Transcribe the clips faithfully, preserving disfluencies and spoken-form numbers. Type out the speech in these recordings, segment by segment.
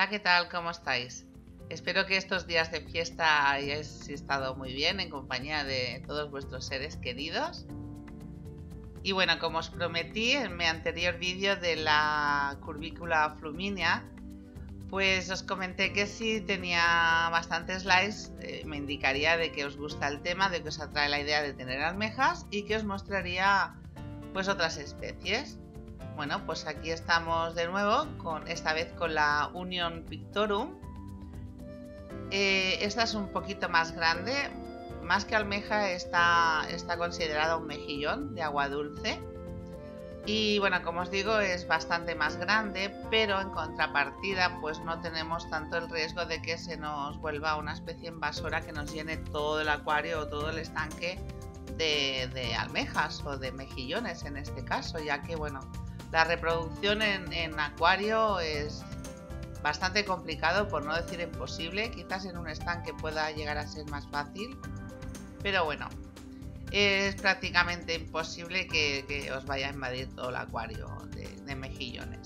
Hola, ¿qué tal? ¿Cómo estáis? Espero que estos días de fiesta hayáis estado muy bien en compañía de todos vuestros seres queridos. Y bueno, como os prometí en mi anterior vídeo de la curvícula fluminea, pues os comenté que si tenía bastantes likes eh, me indicaría de que os gusta el tema, de que os atrae la idea de tener almejas y que os mostraría pues otras especies. Bueno, pues aquí estamos de nuevo, con, esta vez con la Union Pictorum. Eh, esta es un poquito más grande, más que almeja está, está considerada un mejillón de agua dulce. Y bueno, como os digo, es bastante más grande, pero en contrapartida pues no tenemos tanto el riesgo de que se nos vuelva una especie invasora que nos llene todo el acuario o todo el estanque de, de almejas o de mejillones en este caso, ya que bueno, la reproducción en, en acuario es bastante complicado, por no decir imposible. Quizás en un estanque pueda llegar a ser más fácil, pero bueno, es prácticamente imposible que, que os vaya a invadir todo el acuario de, de mejillones.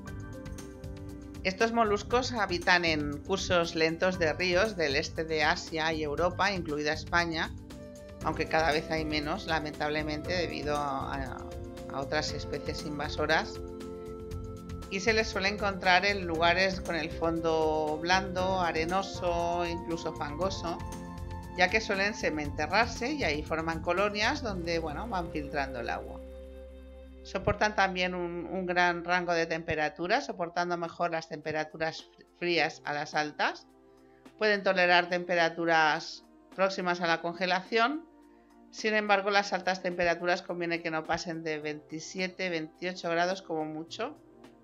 Estos moluscos habitan en cursos lentos de ríos del este de Asia y Europa, incluida España, aunque cada vez hay menos, lamentablemente, debido a, a a otras especies invasoras, y se les suele encontrar en lugares con el fondo blando, arenoso, incluso fangoso, ya que suelen sementerrarse y ahí forman colonias donde bueno, van filtrando el agua. Soportan también un, un gran rango de temperaturas, soportando mejor las temperaturas frías a las altas. Pueden tolerar temperaturas próximas a la congelación. Sin embargo, las altas temperaturas conviene que no pasen de veintisiete a veintiocho grados como mucho.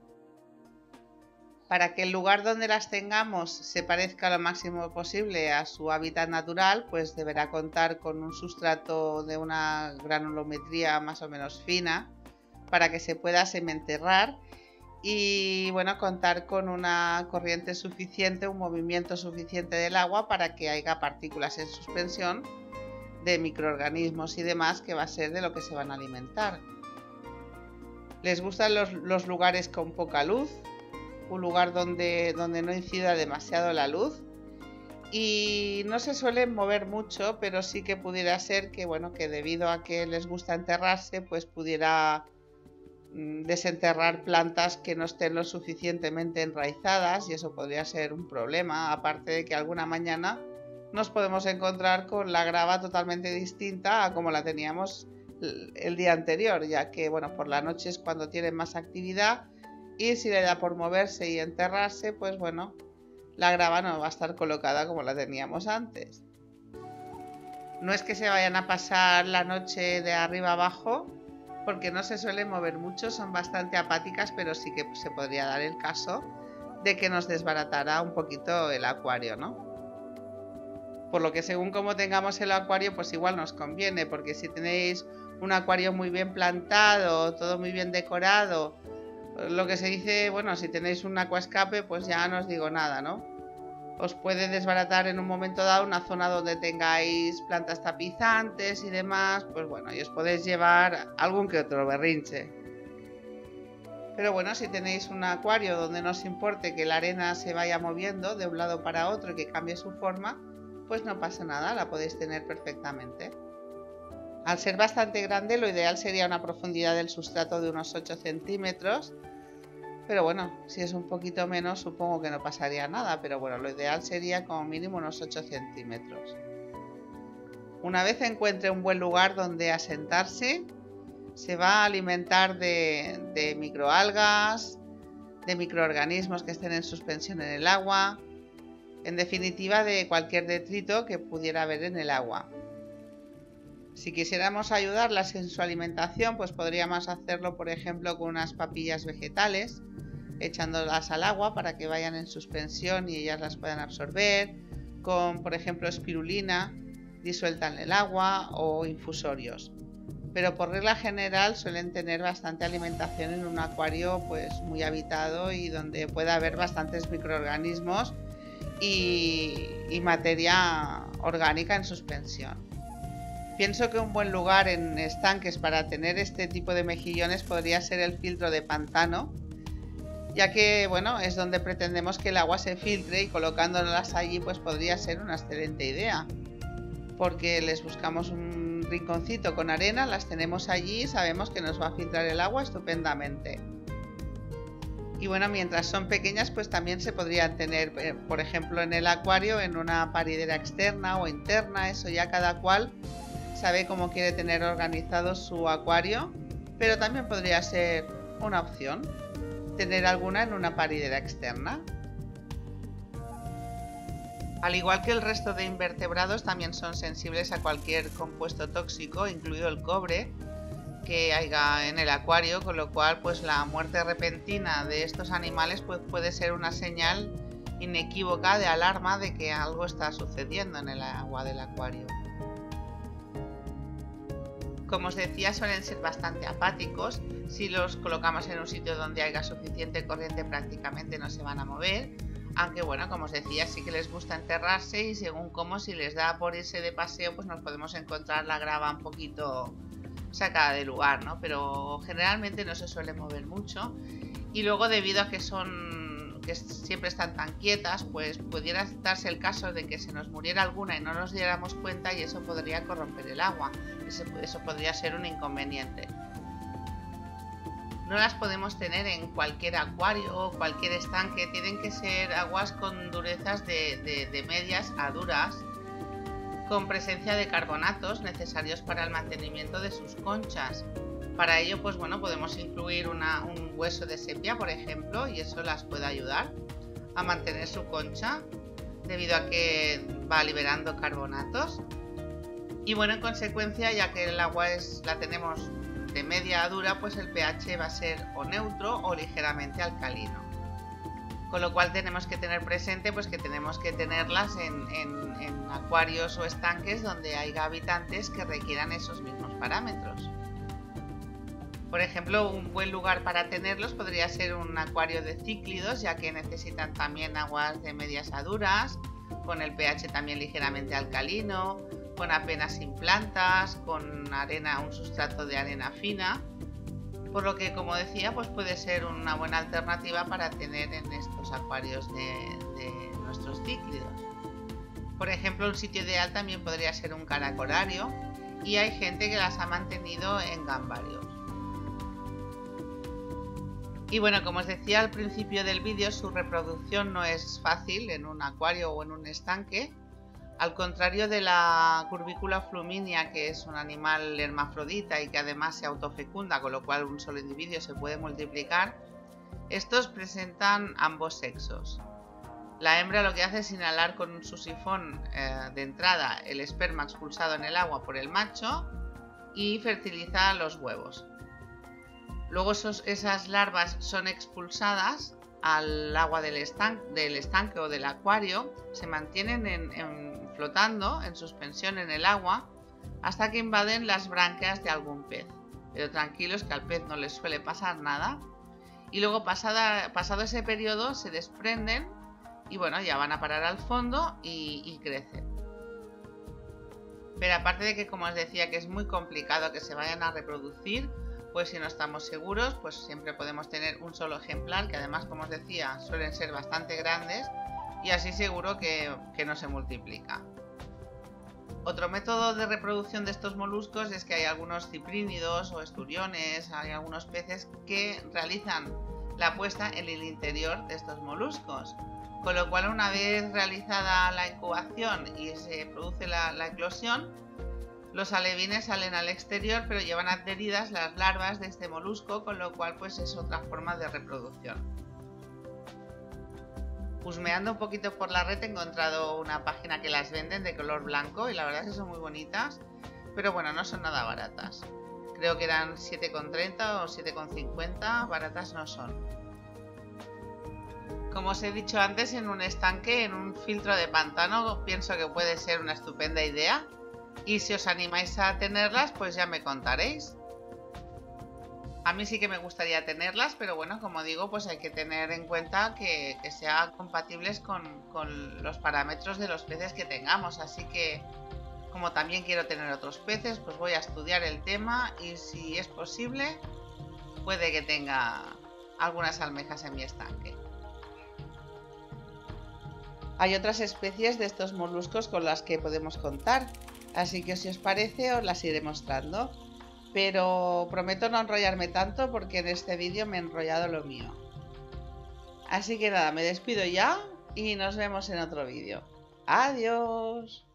Para que el lugar donde las tengamos se parezca lo máximo posible a su hábitat natural, pues deberá contar con un sustrato de una granulometría más o menos fina para que se pueda sementerrar y bueno, contar con una corriente suficiente, un movimiento suficiente del agua para que haya partículas en suspensión de microorganismos y demás, que va a ser de lo que se van a alimentar. Les gustan los, los lugares con poca luz, un lugar donde, donde no incida demasiado la luz, y no se suelen mover mucho, pero sí que pudiera ser que, bueno, que debido a que les gusta enterrarse, pues pudiera mm, desenterrar plantas que no estén lo suficientemente enraizadas, y eso podría ser un problema, aparte de que alguna mañana nos podemos encontrar con la grava totalmente distinta a como la teníamos el día anterior, ya que bueno, por la noche es cuando tienen más actividad y si le da por moverse y enterrarse, pues bueno, la grava no va a estar colocada como la teníamos antes. No es que se vayan a pasar la noche de arriba abajo, porque no se suelen mover mucho, son bastante apáticas, pero sí que se podría dar el caso de que nos desbaratara un poquito el acuario, ¿no? Por lo que según como tengamos el acuario, pues igual nos conviene, porque si tenéis un acuario muy bien plantado, todo muy bien decorado, lo que se dice, bueno, si tenéis un acuaescape, pues ya no os digo nada, ¿no? Os puede desbaratar en un momento dado una zona donde tengáis plantas tapizantes y demás, pues bueno, y os podéis llevar algún que otro berrinche. Pero bueno, si tenéis un acuario donde no os importe que la arena se vaya moviendo de un lado para otro y que cambie su forma, pues no pasa nada, la podéis tener perfectamente. Al ser bastante grande, lo ideal sería una profundidad del sustrato de unos ocho centímetros, pero bueno, si es un poquito menos supongo que no pasaría nada, pero bueno, lo ideal sería como mínimo unos ocho centímetros. Una vez encuentre un buen lugar donde asentarse, se va a alimentar de, de microalgas, de microorganismos que estén en suspensión en el agua, en definitiva de cualquier detrito que pudiera haber en el agua. Si quisiéramos ayudarlas en su alimentación, pues podríamos hacerlo por ejemplo con unas papillas vegetales, echándolas al agua para que vayan en suspensión y ellas las puedan absorber, con por ejemplo espirulina disuelta en el agua o infusorios. Pero por regla general suelen tener bastante alimentación en un acuario pues muy habitado y donde pueda haber bastantes microorganismos y, y materia orgánica en suspensión. Pienso que un buen lugar en estanques para tener este tipo de mejillones podría ser el filtro de pantano, ya que bueno, es donde pretendemos que el agua se filtre y colocándolas allí pues podría ser una excelente idea, porque les buscamos un rinconcito con arena, las tenemos allí y sabemos que nos va a filtrar el agua estupendamente. Y bueno, mientras son pequeñas pues también se podrían tener, por ejemplo, en el acuario, en una paridera externa o interna, eso ya cada cual sabe cómo quiere tener organizado su acuario, pero también podría ser una opción tener alguna en una paridera externa. Al igual que el resto de invertebrados, también son sensibles a cualquier compuesto tóxico, incluido el cobre, que haya en el acuario, con lo cual pues la muerte repentina de estos animales pues, puede ser una señal inequívoca de alarma de que algo está sucediendo en el agua del acuario. Como os decía, suelen ser bastante apáticos. Si los colocamos en un sitio donde haya suficiente corriente prácticamente no se van a mover, aunque bueno, como os decía, sí que les gusta enterrarse y según cómo, si les da por irse de paseo pues nos podemos encontrar la grava un poquito sacada de lugar, ¿no? Pero generalmente no se suele mover mucho, y luego debido a que son que siempre están tan quietas, pues pudiera darse el caso de que se nos muriera alguna y no nos diéramos cuenta, y eso podría corromper el agua. Eso, eso podría ser un inconveniente. No las podemos tener en cualquier acuario o cualquier estanque, tienen que ser aguas con durezas de, de, de medias a duras, con presencia de carbonatos necesarios para el mantenimiento de sus conchas. Para ello, pues bueno, podemos incluir una, un hueso de sepia, por ejemplo, y eso las puede ayudar a mantener su concha, debido a que va liberando carbonatos. Y bueno, en consecuencia, ya que el agua es, la tenemos de media a dura, pues el pH va a ser o neutro o ligeramente alcalino. Con lo cual tenemos que tener presente pues que tenemos que tenerlas en, en, en acuarios o estanques donde haya habitantes que requieran esos mismos parámetros. Por ejemplo, un buen lugar para tenerlos podría ser un acuario de cíclidos, ya que necesitan también aguas de medias a duras, con el pH también ligeramente alcalino, con apenas sin plantas, con arena, un sustrato de arena fina. Por lo que, como decía, pues puede ser una buena alternativa para tener en estos acuarios de, de nuestros cíclidos. Por ejemplo, un sitio ideal también podría ser un caracolario, y hay gente que las ha mantenido en gambarios. Y bueno, como os decía al principio del vídeo, su reproducción no es fácil en un acuario o en un estanque. Al contrario de la Curvícula fluminia, que es un animal hermafrodita y que además se autofecunda, con lo cual un solo individuo se puede multiplicar, estos presentan ambos sexos. La hembra lo que hace es inhalar con su sifón eh, de entrada el esperma expulsado en el agua por el macho y fertiliza los huevos. Luego esos, esas larvas son expulsadas al agua del estanque, del estanque o del acuario, se mantienen en, en, flotando en suspensión en el agua hasta que invaden las branquias de algún pez. Pero tranquilos, que al pez no les suele pasar nada. Y luego pasada, pasado ese periodo se desprenden y bueno, ya van a parar al fondo y, y crecen. Pero aparte de que, como os decía, que es muy complicado que se vayan a reproducir, pues si no estamos seguros, pues siempre podemos tener un solo ejemplar, que además, como os decía, suelen ser bastante grandes, y así seguro que, que no se multiplica. Otro método de reproducción de estos moluscos es que hay algunos ciprínidos o esturiones, hay algunos peces que realizan la puesta en el interior de estos moluscos, con lo cual una vez realizada la incubación y se produce la, la eclosión, los alevines salen al exterior, pero llevan adheridas las larvas de este molusco, con lo cual pues es otra forma de reproducción. Husmeando un poquito por la red he encontrado una página que las venden de color blanco y la verdad es que son muy bonitas, pero bueno, no son nada baratas. Creo que eran siete con treinta o siete con cincuenta, baratas no son. Como os he dicho antes, en un estanque, en un filtro de pantano, pienso que puede ser una estupenda idea. Y si os animáis a tenerlas, pues ya me contaréis. A mí sí que me gustaría tenerlas, pero bueno, como digo, pues hay que tener en cuenta que, que sean compatibles con, con los parámetros de los peces que tengamos. Así que, como también quiero tener otros peces, pues voy a estudiar el tema y si es posible, puede que tenga algunas almejas en mi estanque. Hay otras especies de estos moluscos con las que podemos contar, así que si os parece os las iré mostrando. Pero prometo no enrollarme tanto porque en este vídeo me he enrollado lo mío. Así que nada, me despido ya y nos vemos en otro vídeo. ¡Adiós!